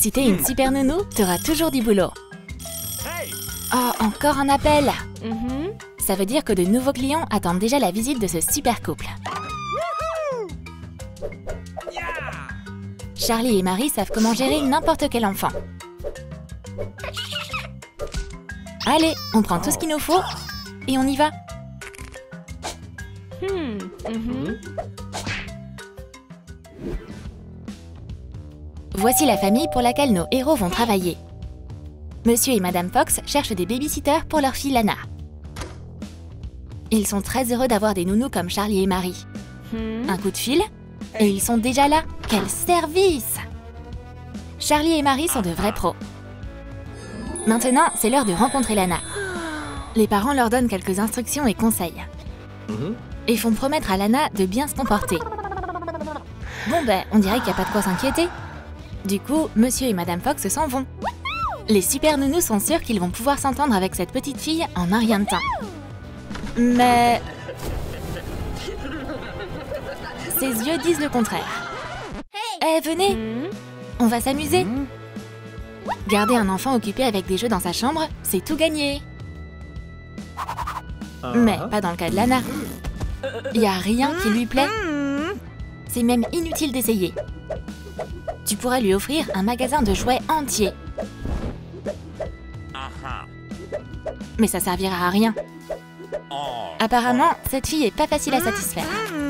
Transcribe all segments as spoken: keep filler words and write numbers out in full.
Si t'es une super nounou, t'auras toujours du boulot. Oh, encore un appel. Mm-hmm. Ça veut dire que de nouveaux clients attendent déjà la visite de ce super couple. Charlie et Marie savent comment gérer n'importe quel enfant. Allez, on prend tout ce qu'il nous faut et on y va. Hmm. Mm-hmm. Voici la famille pour laquelle nos héros vont travailler. Monsieur et Madame Fox cherchent des babysitters pour leur fille Lana. Ils sont très heureux d'avoir des nounous comme Charlie et Marie. Hmm. Un coup de fil et ils sont déjà là. Quel service! Charlie et Marie sont de vrais pros. Maintenant, c'est l'heure de rencontrer Lana. Les parents leur donnent quelques instructions et conseils. Mm-hmm. Et font promettre à Lana de bien se comporter. Bon ben, on dirait qu'il n'y a pas de quoi s'inquiéter. Du coup, Monsieur et Madame Fox s'en vont. Les super nounous sont sûrs qu'ils vont pouvoir s'entendre avec cette petite fille en un rien de temps. Mais... ses yeux disent le contraire. Eh, hey, venez! Mm-hmm. On va s'amuser. Mm-hmm. Garder un enfant occupé avec des jeux dans sa chambre, c'est tout gagné. Uh-huh. Mais pas dans le cas de Lana. Il n'y a rien qui lui plaît. C'est même inutile d'essayer. Tu pourrais lui offrir un magasin de jouets entier. Mais ça servira à rien. Apparemment, cette fille est pas facile à satisfaire.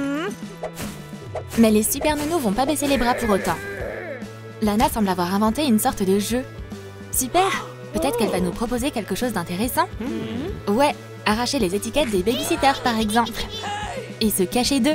Mais les super nounous vont pas baisser les bras pour autant. Lana semble avoir inventé une sorte de jeu. Super! Peut-être qu'elle va nous proposer quelque chose d'intéressant. Ouais, arracher les étiquettes des babysitters par exemple. Et se cacher d'eux.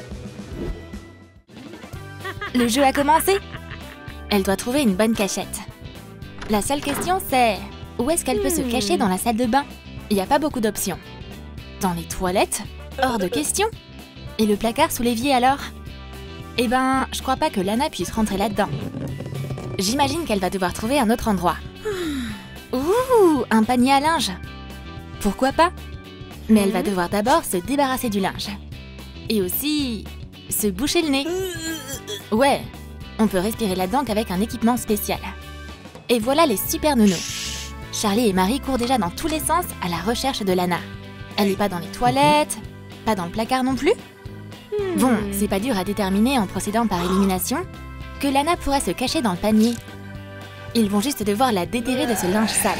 Le jeu a commencé. Elle doit trouver une bonne cachette. La seule question c'est... où est-ce qu'elle peut se cacher dans la salle de bain? Il n'y a pas beaucoup d'options. Dans les toilettes? Hors de question. Et le placard sous l'évier alors? Eh ben, je crois pas que Lana puisse rentrer là-dedans. J'imagine qu'elle va devoir trouver un autre endroit. Ouh, un panier à linge. Pourquoi pas? Mais elle va devoir d'abord se débarrasser du linge. Et aussi... se boucher le nez. Ouais, on peut respirer là-dedans qu'avec un équipement spécial. Et voilà les super nounous. Charlie et Marie courent déjà dans tous les sens à la recherche de Lana. Elle n'est pas dans les toilettes, pas dans le placard non plus. Bon, c'est pas dur à déterminer en procédant par élimination que Lana pourrait se cacher dans le panier. Ils vont juste devoir la déterrer de ce linge sale.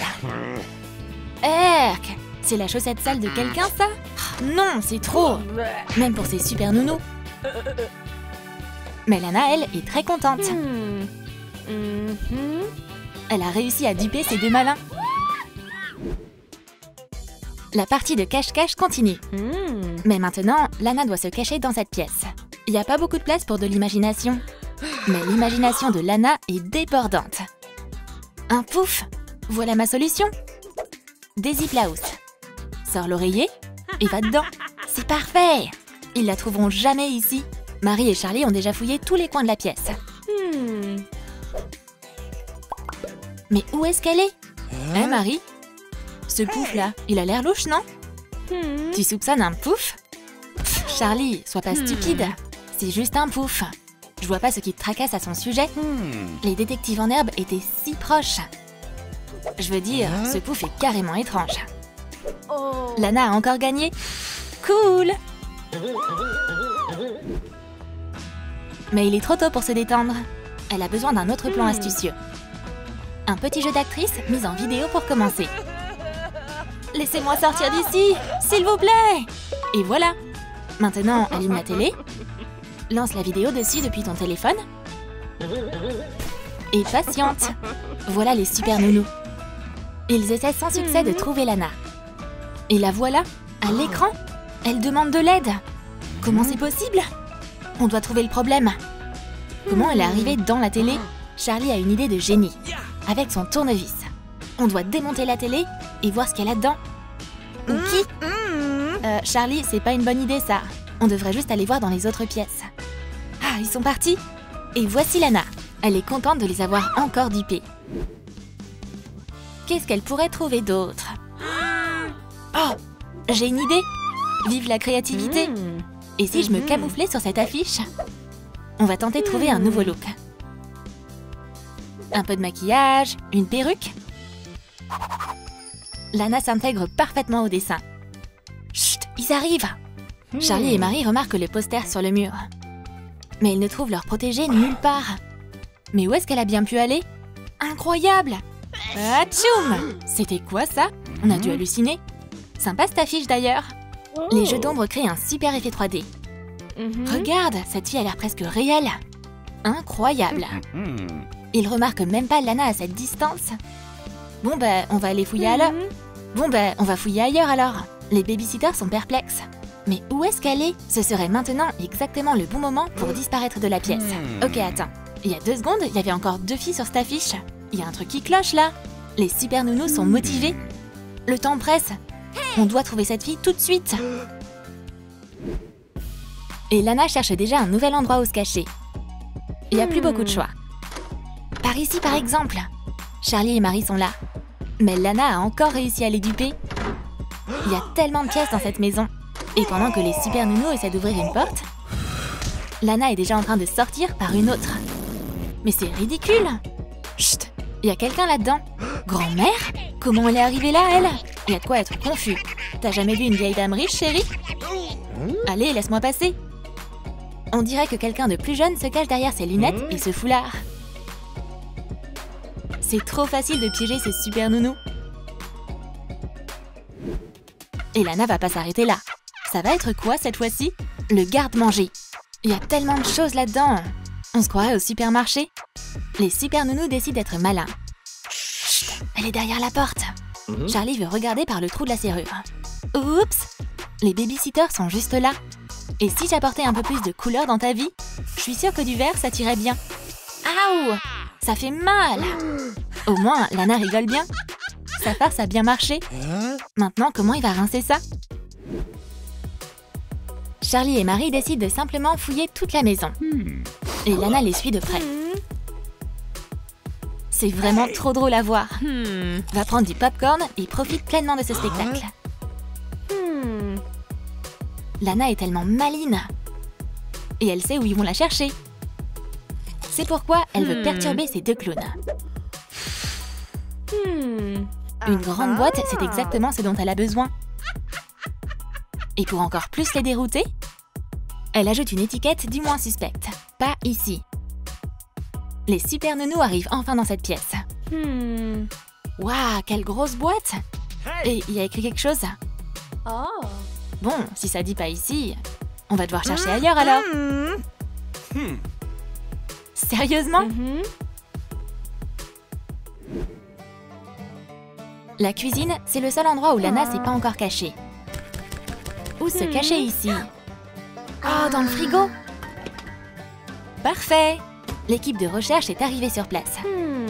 Erk! C'est la chaussette sale de quelqu'un, ça? Non, c'est trop! Même pour ces super nounous. Mais Lana, elle, est très contente. Elle a réussi à duper ces deux malins. La partie de cache-cache continue. Mais maintenant, Lana doit se cacher dans cette pièce. Il n'y a pas beaucoup de place pour de l'imagination. Mais l'imagination de Lana est débordante. Un pouf! Voilà ma solution. Des zip-la-housse. Sors l'oreiller et va dedans. C'est parfait! Ils la trouveront jamais ici. Marie et Charlie ont déjà fouillé tous les coins de la pièce. Hmm. Mais où est-ce qu'elle est? Hein, hey, Marie? Ce pouf-là, il a l'air louche, non? Hmm. Tu soupçonnes un pouf? Pff, Charlie, sois pas hmm. stupide. C'est juste un pouf. Je vois pas ce qui te tracasse à son sujet. Hmm. Les détectives en herbe étaient si proches. Je veux dire, hein? Ce pouf est carrément étrange. Oh. Lana a encore gagné. Cool! Mais il est trop tôt pour se détendre. Elle a besoin d'un autre plan hmm. astucieux. Un petit jeu d'actrice mis en vidéo pour commencer. Laissez-moi sortir d'ici, s'il vous plaît! Et voilà. Maintenant, allume la télé. Lance la vidéo dessus depuis ton téléphone. Et patiente. Voilà les super nounous. Ils essaient sans succès de trouver Lana. Et la voilà, à l'écran. Elle demande de l'aide. Comment c'est possible? On doit trouver le problème. Comment elle est arrivée dans la télé? Charlie a une idée de génie. Avec son tournevis. On doit démonter la télé et voir ce qu'il y a là-dedans. Ou qui? euh, Charlie, c'est pas une bonne idée ça. On devrait juste aller voir dans les autres pièces. Ah, ils sont partis. Et voici Lana. Elle est contente de les avoir encore dupés. Qu'est-ce qu'elle pourrait trouver d'autre? Oh, j'ai une idée. Vive la créativité. Et si je me camouflais sur cette affiche? On va tenter de trouver un nouveau look. Un peu de maquillage, une perruque. Lana s'intègre parfaitement au dessin. Chut, ils arrivent. Charlie et Marie remarquent le poster sur le mur. Mais ils ne trouvent leur protégée nulle part. Mais où est-ce qu'elle a bien pu aller? Incroyable! Atchoum! C'était quoi ça? On a dû halluciner. Sympa cette affiche d'ailleurs. Les jeux d'ombre créent un super effet trois D. Regarde, cette fille a l'air presque réelle. Incroyable. Ils remarquent même pas Lana à cette distance. Bon ben, on va aller fouiller alors. Bon ben, on va fouiller ailleurs alors. Les babysitters sont perplexes. Mais où est-ce qu'elle est? Ce serait maintenant exactement le bon moment pour disparaître de la pièce. Ok, attends. Il y a deux secondes, il y avait encore deux filles sur cette affiche. Il y a un truc qui cloche là. Les super nounous sont motivés. Le temps presse. On doit trouver cette fille tout de suite. Et Lana cherche déjà un nouvel endroit où se cacher. Il n'y a plus beaucoup de choix. Par ici par exemple. Charlie et Marie sont là. Mais Lana a encore réussi à les duper. Il y a tellement de pièces dans cette maison. Et pendant que les super nounous essaient d'ouvrir une porte, Lana est déjà en train de sortir par une autre. Mais c'est ridicule! Chut! Il y a quelqu'un là-dedans. Grand-mère? Comment elle est arrivée là, elle? Il y a de quoi être confus. T'as jamais vu une vieille dame riche, chérie? Allez, laisse-moi passer. On dirait que quelqu'un de plus jeune se cache derrière ses lunettes et ce foulard. C'est trop facile de piéger ces super nounous. Et Lana va pas s'arrêter là. Ça va être quoi cette fois-ci? Le garde-manger. Il y a tellement de choses là-dedans. On se croirait au supermarché. Les super nounous décident d'être malins. Chut, elle est derrière la porte. Mmh. Charlie veut regarder par le trou de la serrure. Oups! Les babysitters sont juste là. Et si j'apportais un peu plus de couleur dans ta vie, je suis sûre que du vert, ça t'irait bien. Aouh! Ça fait mal! Au moins, Lana rigole bien. Sa farce a bien marché. Maintenant, comment il va rincer ça? Charlie et Marie décident de simplement fouiller toute la maison. Et Lana les suit de près. C'est vraiment trop drôle à voir. Va prendre du popcorn et profite pleinement de ce spectacle. Lana est tellement maline. Et elle sait où ils vont la chercher. C'est pourquoi elle veut perturber ces deux clowns. Une grande boîte, c'est exactement ce dont elle a besoin. Et pour encore plus les dérouter, elle ajoute une étiquette du moins suspecte. Pas ici. Les super nounous arrivent enfin dans cette pièce. Waouh, quelle grosse boîte! Et il y a écrit quelque chose. Bon, si ça dit pas ici, on va devoir chercher ailleurs alors. Sérieusement? La cuisine, c'est le seul endroit où Lana s'est pas encore cachée. Où se cacher ici? Oh, dans le frigo! Parfait! L'équipe de recherche est arrivée sur place.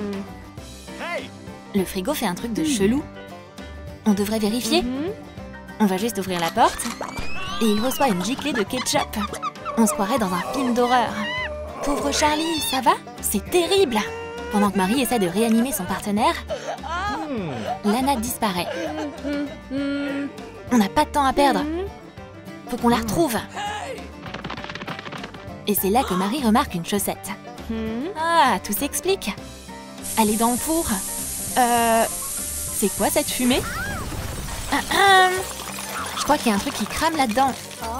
Le frigo fait un truc de chelou. On devrait vérifier. On va juste ouvrir la porte et il reçoit une giclée de ketchup. On se croirait dans un film d'horreur. Pauvre Charlie, ça va? C'est terrible! Pendant que Marie essaie de réanimer son partenaire, Lana disparaît. On n'a pas de temps à perdre. Faut qu'on la retrouve. Et c'est là que Marie remarque une chaussette. Ah, tout s'explique. Elle est dans le four. Euh... C'est quoi cette fumée? ah, ah. Je crois qu'il y a un truc qui crame là-dedans.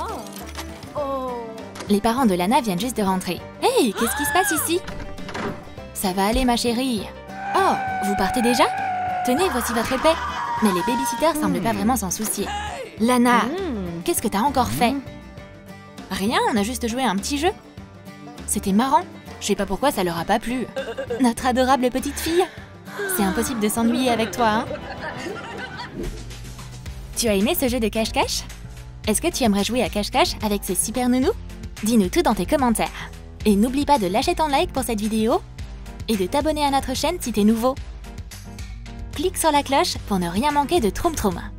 Les parents de Lana viennent juste de rentrer. Hey, qu'est-ce qui se passe ici? Ça va aller, ma chérie. Oh, vous partez déjà? Tenez, voici votre paix. Mais les babysitters semblent pas vraiment s'en soucier. Lana, qu'est-ce que t'as encore fait? Rien, on a juste joué à un petit jeu. C'était marrant. Je sais pas pourquoi ça leur a pas plu. Notre adorable petite fille. C'est impossible de s'ennuyer avec toi, hein? Tu as aimé ce jeu de cache-cache? Est-ce que tu aimerais jouer à cache-cache avec ces super nounous? Dis-nous tout dans tes commentaires. Et n'oublie pas de lâcher ton like pour cette vidéo et de t'abonner à notre chaîne si t'es nouveau. Clique sur la cloche pour ne rien manquer de Troum Troum.